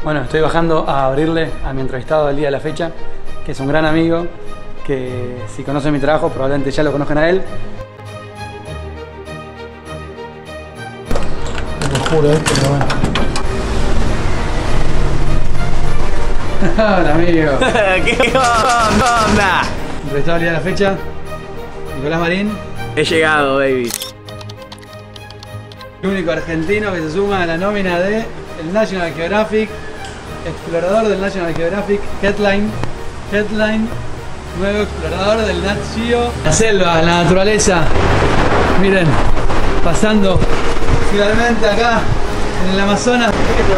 Bueno, estoy bajando a abrirle a mi entrevistado del día de la fecha, que es un gran amigo, que si conocen mi trabajo probablemente ya lo conozcan a él. Te lo juro esto, pero bueno. Hola amigo. ¿Qué onda? Entrevistado el día de la fecha, Nicolás Marín. He llegado, baby. El único argentino que se suma a la nómina de el National Geographic, explorador del National Geographic, Headline, nuevo explorador del Nat Geo. La selva, la naturaleza, miren, pasando finalmente acá en el Amazonas. ¿Te lo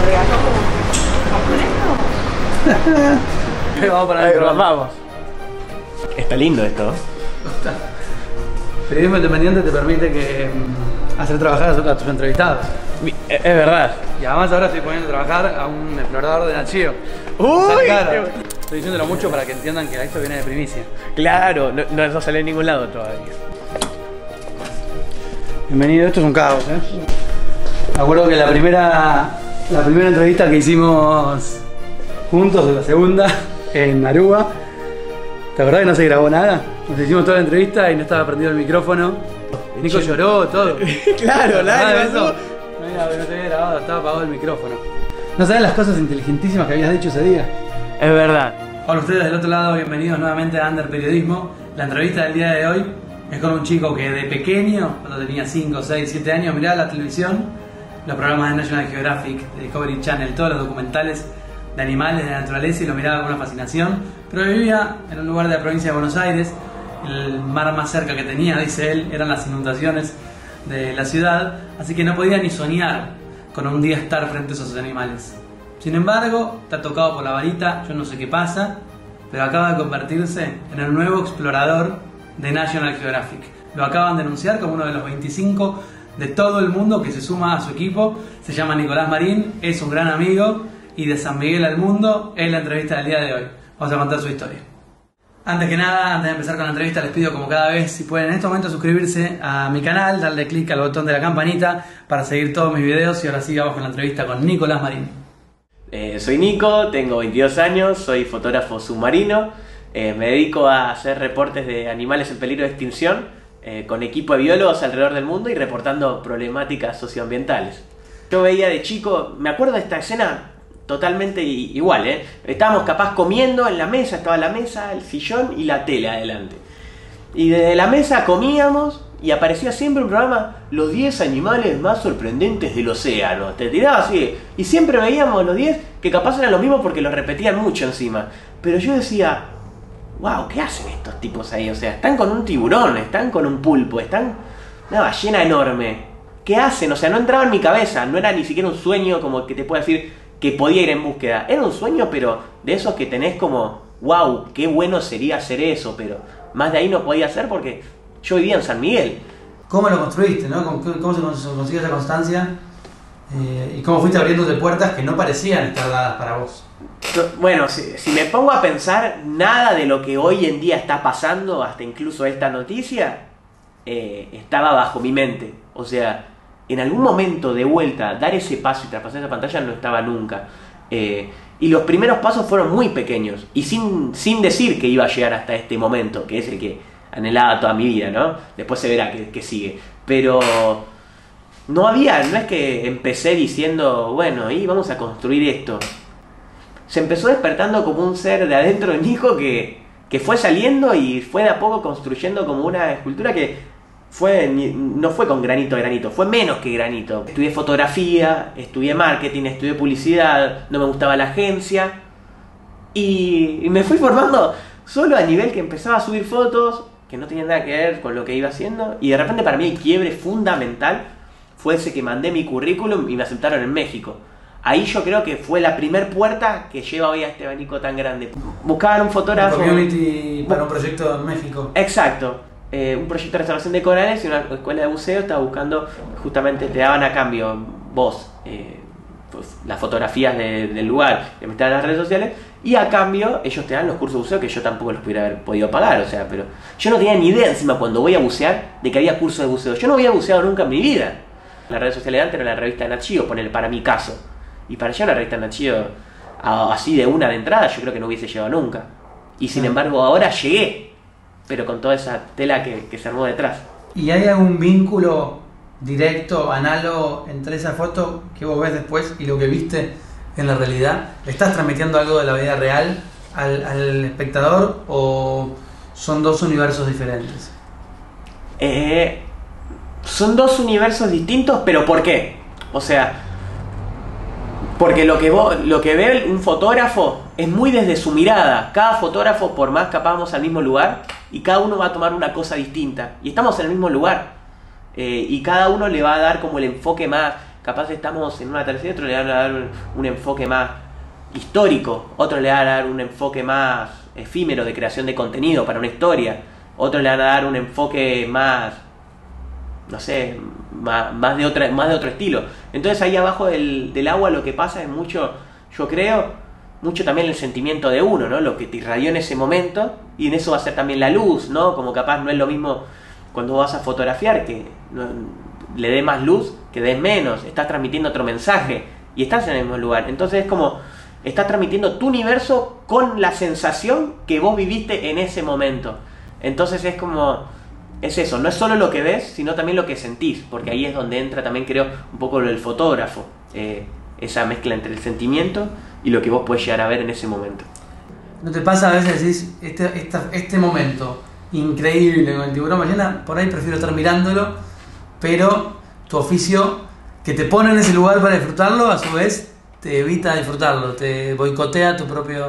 regaló japonés? Vamos para adentro. Vamos. Está lindo esto. Periodismo independiente te permite que hacer trabajar a tus entrevistados. Es verdad. Y además ahora estoy poniendo a trabajar a un explorador de Nat Geo. ¡Uy! Claro. Estoy diciéndolo mucho para que entiendan que esto viene de primicia. Claro, no sale en ningún lado todavía. Bienvenido, esto es un caos, ¿eh? Me acuerdo que la primera entrevista que hicimos juntos, de la segunda, en Aruba, ¿te acordás que no se grabó nada? Nos hicimos toda la entrevista y no estaba prendido el micrófono. Nico lloró, todo. Claro, Nada de eso. No te había grabado, estaba apagado el micrófono. No sabes las cosas inteligentísimas que habías dicho ese día. Es verdad. Hola ustedes del otro lado, bienvenidos nuevamente a Under Periodismo. La entrevista del día de hoy es con un chico que de pequeño, cuando tenía 5, 6, 7 años, miraba la televisión, los programas de National Geographic, de Discovery Channel, todos los documentales de animales, de la naturaleza, y lo miraba con una fascinación. Pero vivía en un lugar de la provincia de Buenos Aires, el mar más cerca que tenía, dice él, eran las inundaciones de la ciudad, así que no podía ni soñar con un día estar frente a esos animales. Sin embargo, está tocado por la varita, yo no sé qué pasa, pero acaba de convertirse en el nuevo explorador de National Geographic. Lo acaban de anunciar como uno de los 25 de todo el mundo que se suma a su equipo. Se llama Nicolás Marín, es un gran amigo, y de San Miguel al mundo es la entrevista del día de hoy. Vamos a contar su historia. Antes que nada, antes de empezar con la entrevista, les pido como cada vez, si pueden en este momento suscribirse a mi canal, darle clic al botón de la campanita para seguir todos mis videos, y ahora sí vamos con la entrevista con Nicolás Marín. Soy Nico, tengo 22 años, soy fotógrafo submarino, me dedico a hacer reportes de animales en peligro de extinción con equipo de biólogos alrededor del mundo y reportando problemáticas socioambientales. Yo veía de chico, me acuerdo de esta escena totalmente igual, estábamos capaz comiendo en la mesa, estaba la mesa, el sillón y la tele adelante. Y desde la mesa comíamos y aparecía siempre un programa, los 10 animales más sorprendentes del océano. Te tiraba así, y siempre veíamos los 10 que capaz eran los mismos porque los repetían mucho encima. Pero yo decía, wow, ¿qué hacen estos tipos ahí? O sea, están con un tiburón, están con un pulpo, están una ballena enorme. ¿Qué hacen? O sea, no entraba en mi cabeza, no era ni siquiera un sueño como que te pueda decir que podía ir en búsqueda. Era un sueño, pero de esos que tenés como, wow, qué bueno sería hacer eso, pero más de ahí no podía hacer porque yo vivía en San Miguel. ¿Cómo lo construiste, no? ¿Cómo se consiguió esa constancia? ¿Y cómo fuiste abriéndote puertas que no parecían estar dadas para vos? Bueno, si me pongo a pensar, nada de lo que hoy en día está pasando, hasta incluso esta noticia, estaba bajo mi mente. O sea, en algún momento de vuelta, dar ese paso y traspasar esa pantalla no estaba nunca. Y los primeros pasos fueron muy pequeños, y sin decir que iba a llegar hasta este momento, que es el que anhelaba toda mi vida, ¿no? Después se verá que sigue. Pero no es que empecé diciendo, bueno, y vamos a construir esto. Se empezó despertando como un ser de adentro de mi hijo que fue saliendo y fue de a poco construyendo como una escultura que no fue con granito a granito, fue menos que granito. Estudié fotografía, estudié marketing, estudié publicidad, no me gustaba la agencia y me fui formando solo a nivel que empezaba a subir fotos que no tenían nada que ver con lo que iba haciendo, y de repente para mí el quiebre fundamental fue ese que mandé mi currículum y me aceptaron en México. Ahí yo creo que fue la primer puerta que lleva hoy a este abanico tan grande. Buscaban un fotógrafo... Un community para un proyecto en México. Exacto. Un proyecto de restauración de corales y una escuela de buceo. Estaba buscando, justamente te daban a cambio vos pues, las fotografías del lugar que me estaban en las redes sociales, y a cambio ellos te dan los cursos de buceo que yo tampoco los pudiera haber podido pagar. O sea, pero yo no tenía ni idea encima cuando voy a bucear de que había cursos de buceo. Yo no había buceado nunca en mi vida. La red social de antes era la revista Nat Geo, ponele, para mi caso. Y para allá la revista Nat Geo así de una de entrada, yo creo que no hubiese llegado nunca. Y sin embargo ahora llegué, pero con toda esa tela que se armó detrás. ¿Y hay algún vínculo directo, análogo, entre esa foto que vos ves después y lo que viste en la realidad? ¿Estás transmitiendo algo de la vida real al espectador o son dos universos diferentes? Son dos universos distintos, pero ¿por qué? O sea, porque lo que ve un fotógrafo es muy desde su mirada. Cada fotógrafo, por más capaz vamos al mismo lugar, y cada uno va a tomar una cosa distinta. Y estamos en el mismo lugar. Y cada uno le va a dar como el enfoque más... Capaz estamos en una tercera, otro le va a dar un enfoque más histórico, otro le va a dar un enfoque más efímero de creación de contenido para una historia, otro le van a dar un enfoque más, no sé, más de otro estilo. Entonces ahí abajo del agua lo que pasa es mucho, yo creo, mucho también el sentimiento de uno, ¿no? Lo que te irradió en ese momento, y en eso va a ser también la luz, ¿no? Como capaz no es lo mismo cuando vas a fotografiar, que le dé más luz, que des menos, estás transmitiendo otro mensaje y estás en el mismo lugar. Entonces es como, estás transmitiendo tu universo con la sensación que vos viviste en ese momento. Entonces es como, es eso, no es solo lo que ves, sino también lo que sentís, porque ahí es donde entra también, creo, un poco lo del fotógrafo, esa mezcla entre el sentimiento y lo que vos podés llegar a ver en ese momento. ¿No te pasa a veces decís, este momento increíble con el tiburón ballena, por ahí prefiero estar mirándolo, pero tu oficio que te pone en ese lugar para disfrutarlo, a su vez te evita disfrutarlo, te boicotea tu propio...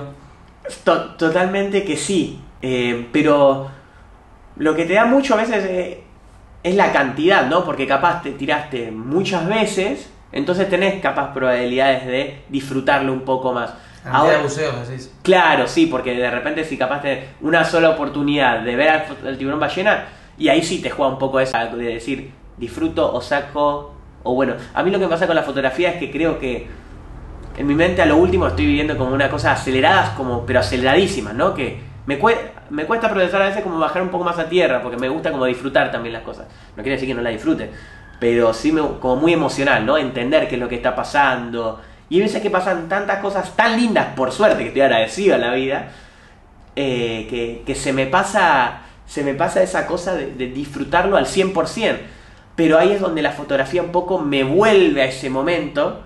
Totalmente que sí, pero lo que te da mucho a veces es la cantidad, ¿no? Porque capaz te tiraste muchas veces, entonces tenés capaz probabilidades de disfrutarlo un poco más. Ahora, de buceos, decís. Claro, sí, porque de repente si capaz tenés una sola oportunidad de ver al tiburón ballena, y ahí sí te juega un poco esa de decir, disfruto o saco, o bueno, a mí lo que me pasa con la fotografía es que creo que en mi mente a lo último estoy viviendo como una cosa aceleradas, pero aceleradísimas, ¿no? Que me cuesta procesar a veces como bajar un poco más a tierra, porque me gusta como disfrutar también las cosas. No quiere decir que no las disfrute, pero sí como muy emocional, ¿no? Entender qué es lo que está pasando. Y hay veces que pasan tantas cosas tan lindas, por suerte, que estoy agradecido a la vida, que se me pasa esa cosa de disfrutarlo al 100%. Pero ahí es donde la fotografía un poco me vuelve a ese momento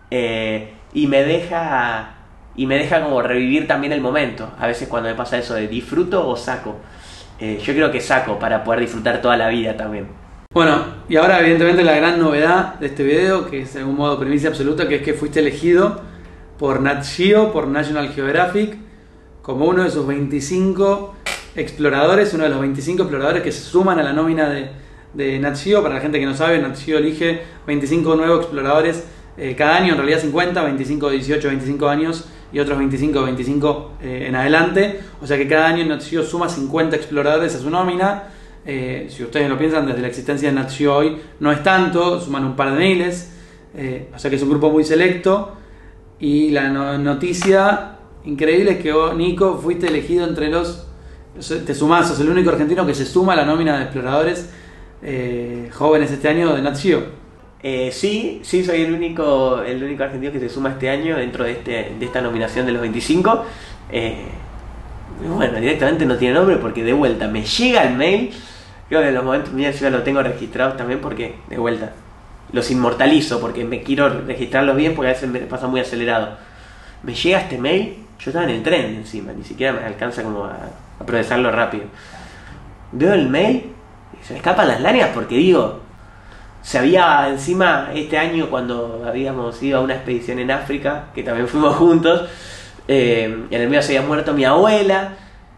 y me deja como revivir también el momento. A veces cuando me pasa eso de disfruto o saco. Yo creo que saco para poder disfrutar toda la vida también. Bueno, y ahora evidentemente la gran novedad de este video, que es de algún modo primicia absoluta, que es que fuiste elegido por Nat Geo, por National Geographic, como uno de sus 25 exploradores, uno de los 25 exploradores que se suman a la nómina de Nat Geo. Para la gente que no sabe, Nat Geo elige 25 nuevos exploradores cada año, en realidad 50, 25 de 18, 25 años y otros 25 de 25 en adelante. O sea que cada año Nat Geo suma 50 exploradores a su nómina. Si ustedes lo piensan, desde la existencia de Nat Geo hoy no es tanto, suman un par de miles, o sea que es un grupo muy selecto. Y la noticia increíble es que vos, Nico, fuiste elegido entre te sumás, sos el único argentino que se suma a la nómina de exploradores jóvenes este año de Nat Geo. Sí, soy el único argentino que se suma este año dentro de esta nominación de los 25. Bueno, directamente no tiene nombre porque de vuelta me llega el mail. Creo que en los momentos míos yo lo tengo registrados también porque de vuelta los inmortalizo porque me quiero registrarlos bien porque a veces me pasa muy acelerado. Me llega este mail, yo estaba en el tren encima, ni siquiera me alcanza como a procesarlo rápido. Veo el mail y se me escapan las lágrimas porque digo, se había encima este año cuando habíamos ido a una expedición en África, que también fuimos juntos, en el medio se había muerto mi abuela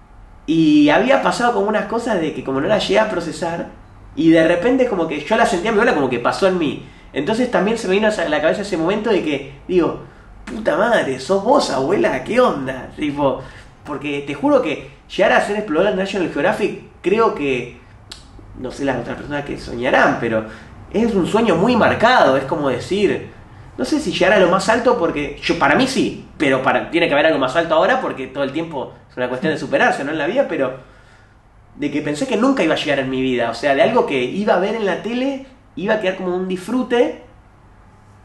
y había pasado como unas cosas de que como no las llegué a procesar y de repente como que yo la sentía a mi abuela como que pasó en mí. Entonces también se me vino a la cabeza ese momento de que digo, puta madre, sos vos, abuela, ¿qué onda? Tipo, porque te juro que llegar a ser explorador de National Geographic, creo que, no sé las otras personas que soñarán, pero es un sueño muy marcado. Es como decir, no sé si llegar a lo más alto, porque para mí sí, pero tiene que haber algo más alto ahora porque todo el tiempo es una cuestión de superarse, ¿no? En la vida, pero de que pensé que nunca iba a llegar en mi vida, o sea, de algo que iba a ver en la tele, iba a quedar como un disfrute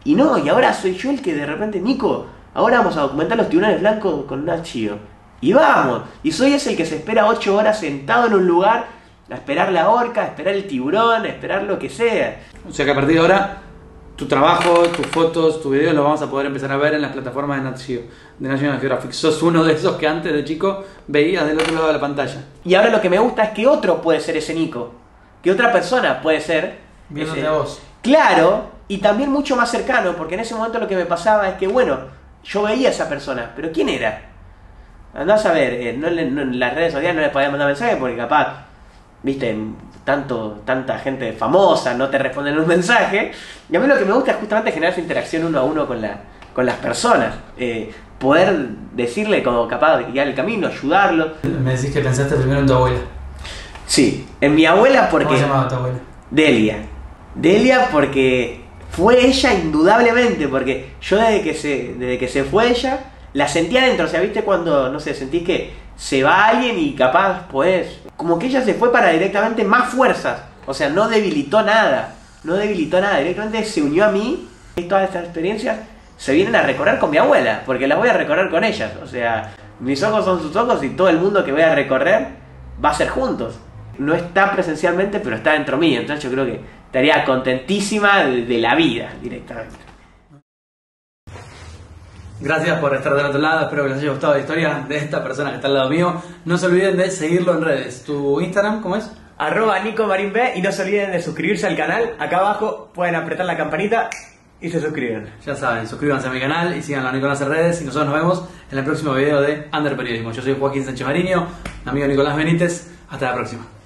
Y no, y ahora soy yo el que de repente, Nico, ahora vamos a documentar los tiburones blancos con Nat Geo. Y vamos, y soy ese el que se espera 8 horas sentado en un lugar a esperar la orca, a esperar el tiburón, a esperar lo que sea. O sea que a partir de ahora, tu trabajo, tus fotos, tus videos los vamos a poder empezar a ver en las plataformas de Nat Geo, de National Geographic. Sos uno de esos que antes de chico veías del otro lado de la pantalla. Y ahora lo que me gusta es que otro puede ser ese Nico, que otra persona puede ser Viéndote ese. a vos. Claro, y también mucho más cercano, porque en ese momento lo que me pasaba es que, bueno, yo veía a esa persona, pero ¿quién era? Andás a ver, en las redes sociales no le podías mandar mensajes porque capaz, viste, tanta gente famosa no te responden un mensaje. Y a mí lo que me gusta es justamente generar esa interacción uno a uno con las personas. Poder decirle como capaz de guiar el camino, ayudarlo. Me decís que pensaste primero en tu abuela. Sí, en mi abuela porque... ¿Cómo se llamaba tu abuela? Delia porque fue ella indudablemente, porque yo desde que se fue ella, la sentía dentro, o sea, viste cuando, no sé, sentís que se va alguien y capaz, pues, como que ella se fue para directamente más fuerzas, o sea, no debilitó nada, directamente se unió a mí y todas estas experiencias se vienen a recorrer con mi abuela, porque las voy a recorrer con ellas, o sea, mis ojos son sus ojos y todo el mundo que voy a recorrer va a ser juntos. No está presencialmente, pero está dentro mío. Entonces yo creo que estaría contentísima de la vida directamente. Gracias por estar del otro lado. Espero que les haya gustado la historia de esta persona que está al lado mío. No se olviden de seguirlo en redes. ¿Tu Instagram cómo es? @NicoMarinB. Y no se olviden de suscribirse al canal. Acá abajo pueden apretar la campanita y se suscriben. Ya saben, suscríbanse a mi canal y síganlo a Nicolás en redes. Y nosotros nos vemos en el próximo video de Under Periodismo. Yo soy Joaquín Sánchez Mariño, amigo Nicolás Benítez. Hasta la próxima.